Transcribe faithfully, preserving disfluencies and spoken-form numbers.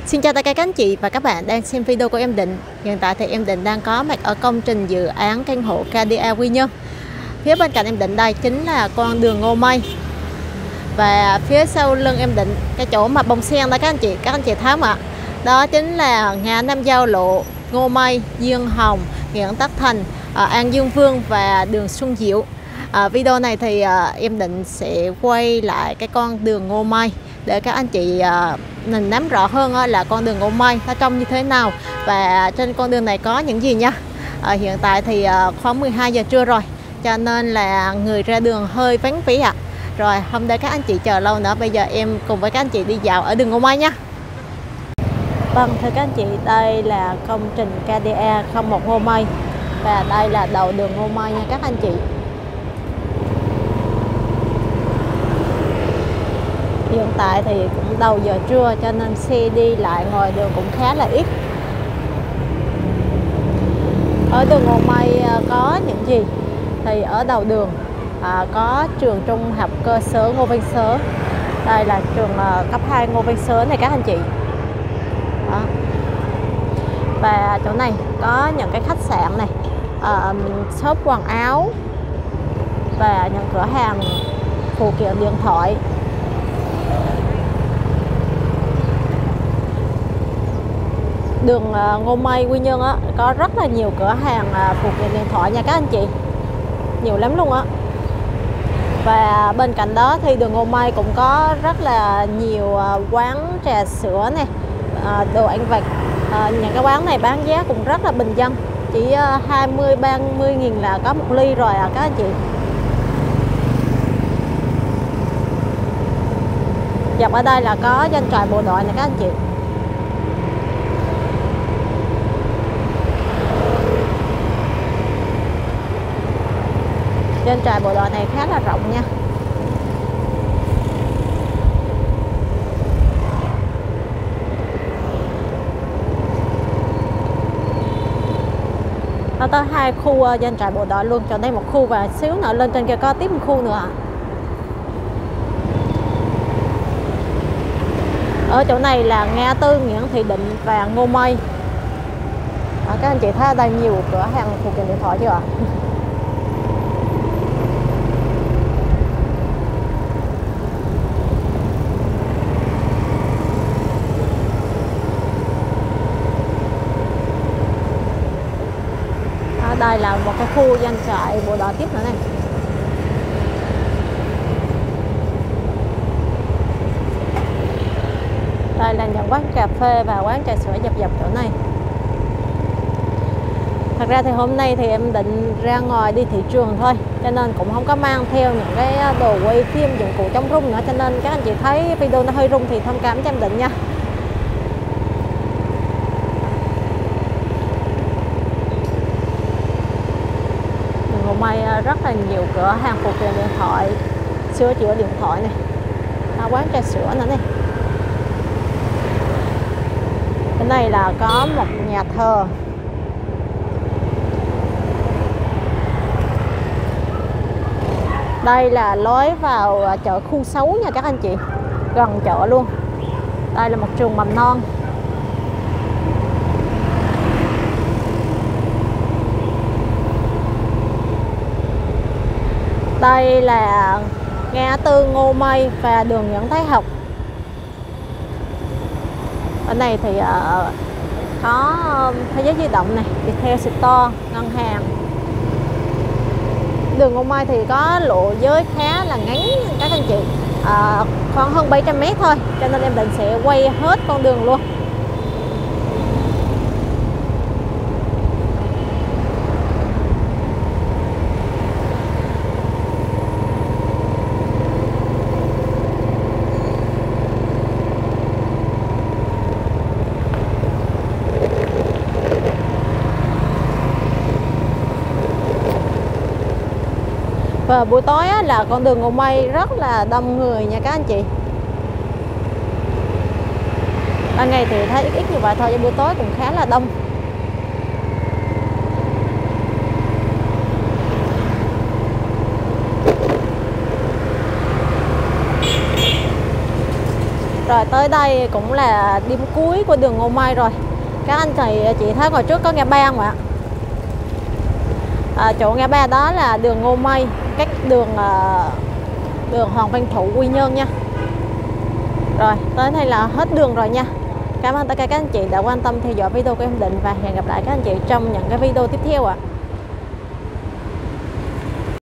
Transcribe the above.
Xin chào tất cả các anh chị và các bạn đang xem video của em Định. Hiện tại thì em Định đang có mặt ở công trình dự án căn hộ ca đê a Quy Nhơn. Phía bên cạnh em Định đây chính là con đường Ngô Mây. Và phía sau lưng em Định, cái chỗ mà bông sen đó các anh chị, các anh chị thấy không ạ? Đó chính là ngã năm giao lộ Ngô Mây, Dương Hồng, Nguyễn Tất Thành, An Dương Vương và đường Xuân Diệu. À, video này thì à, em Định sẽ quay lại cái con đường Ngô Mây để các anh chị à, mình nắm rõ hơn à, là con đường Ngô Mây nó trông như thế nào và trên con đường này có những gì nha. À, hiện tại thì à, khoảng mười hai giờ trưa rồi, cho nên là người ra đường hơi vắng ví ạ. À. Rồi không để các anh chị chờ lâu nữa, bây giờ em cùng với các anh chị đi dạo ở đường Ngô Mây nha. Vâng, thưa các anh chị, đây là công trình ca đê a không một Ngô Mây và đây là đầu đường Ngô Mây nha các anh chị. Hiện tại thì cũng đầu giờ trưa cho nên xe đi lại ngoài đường cũng khá là ít. Ở đường Ngô Mây có những gì? Thì ở đầu đường à, có trường trung học cơ sở Ngô Văn Sớ. Đây là trường à, cấp hai Ngô Văn Sớ này các anh chị. Đó. Và chỗ này có những cái khách sạn này, à, shop quần áo và những cửa hàng phụ kiện điện thoại. Đường Ngô Mây Quy Nhơn á, có rất là nhiều cửa hàng phụ kiện điện thoại nha các anh chị, nhiều lắm luôn á. Và bên cạnh đó thì đường Ngô Mây cũng có rất là nhiều quán trà sữa này, đồ ăn vặt. Những cái quán này bán giá cũng rất là bình dân, chỉ hai mươi ba mươi nghìn là có một ly rồi à các anh chị. Dọc ở đây là có doanh trại bộ đội này các anh chị. Doanh trại bộ đội này khá là rộng nha. Nó tới hai khu doanh trại bộ đội luôn, cho đây một khu và xíu nữa lên trên kia có tiếp một khu nữa. Ở chỗ này là ngã tư Nguyễn Thị Định và Ngô Mây. Đó, các anh chị thấy ở đây nhiều cửa hàng phụ kiện điện thoại chưa ạ? Đây là một cái khu doanh trại bộ đội tiếp nữa này. Đây là những quán cà phê và quán trà sữa dọc dọc chỗ này. Thật ra thì hôm nay thì em định ra ngoài đi thị trường thôi, cho nên cũng không có mang theo những cái đồ quay phim, dụng cụ chống rung nữa, cho nên các anh chị thấy video nó hơi rung thì thông cảm cho em Định nha. May rất là nhiều cửa hàng phụ kiện điện thoại, sửa chữa điện thoại này, à, quán trà sữa nữa này. Cái này là có một nhà thờ. Đây là lối vào chợ khu sáu nha các anh chị, gần chợ luôn. Đây là một trường mầm non. Đây là ngã tư Ngô Mây và đường Nguyễn Thái Học. Ở này thì uh, có Thế giới di động này, Viettel Store, ngân hàng. Đường Ngô Mây thì có lộ giới khá là ngắn các anh chị, uh, khoảng hơn bảy trăm mét thôi, cho nên em định sẽ quay hết con đường luôn. Và buổi tối á, là con đường Ngô Mây rất là đông người nha các anh chị. Ban ngày thì thấy ít ít như vậy thôi, nhưng buổi tối cũng khá là đông. Rồi tới đây cũng là điểm cuối của đường Ngô Mây rồi. Các anh chị chị thấy hồi trước có ngã ba không ạ? À, chỗ ngã ba đó là đường Ngô Mây, cách đường đường Hoàng Văn Thụ, Quy Nhơn nha. Rồi tới đây là hết đường rồi nha. Cảm ơn tất cả các anh chị đã quan tâm theo dõi video của em Định và hẹn gặp lại các anh chị trong những cái video tiếp theo ạ.